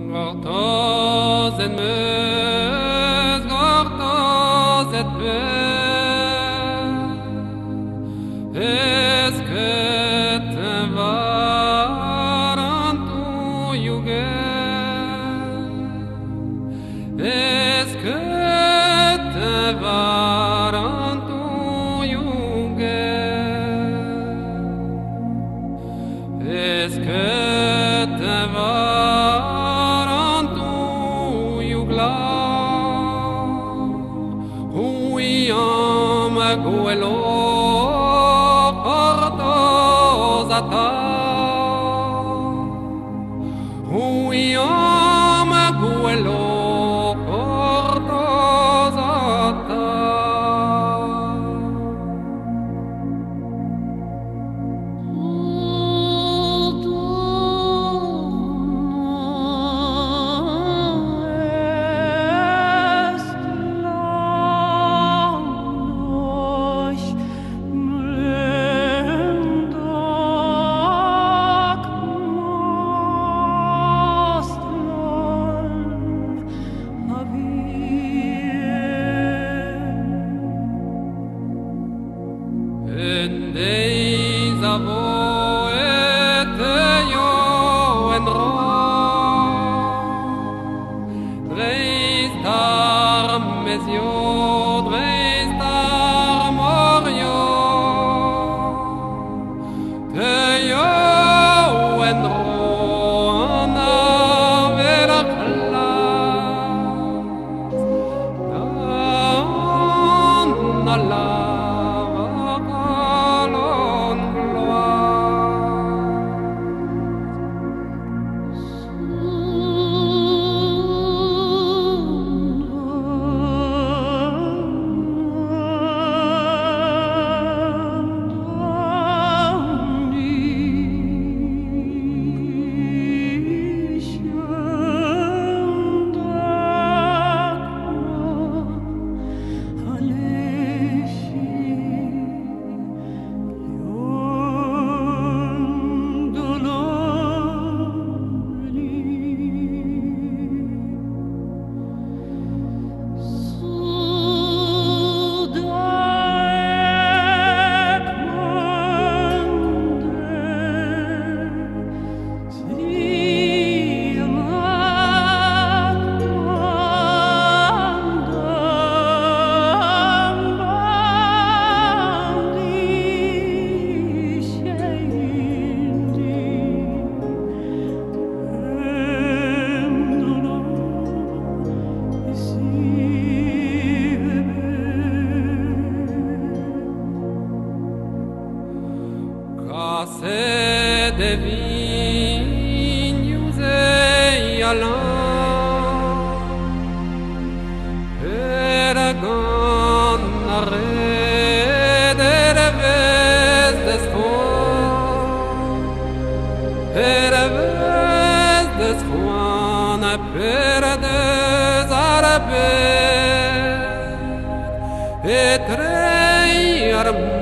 Gortoz et meus, gortoz et peu. Esket varantu yuget. Esket varantu yuget. Esket varantu Huyam guelo portozata. Huyam guelo portozata. En days of yo en ro, dreistar mesio, dreistar morio, te yo en ro na vera klas, na la. Case de vignes et allant, Eragon arrêt de revés d'espoir, revés d'espoir, pere des arabes, et très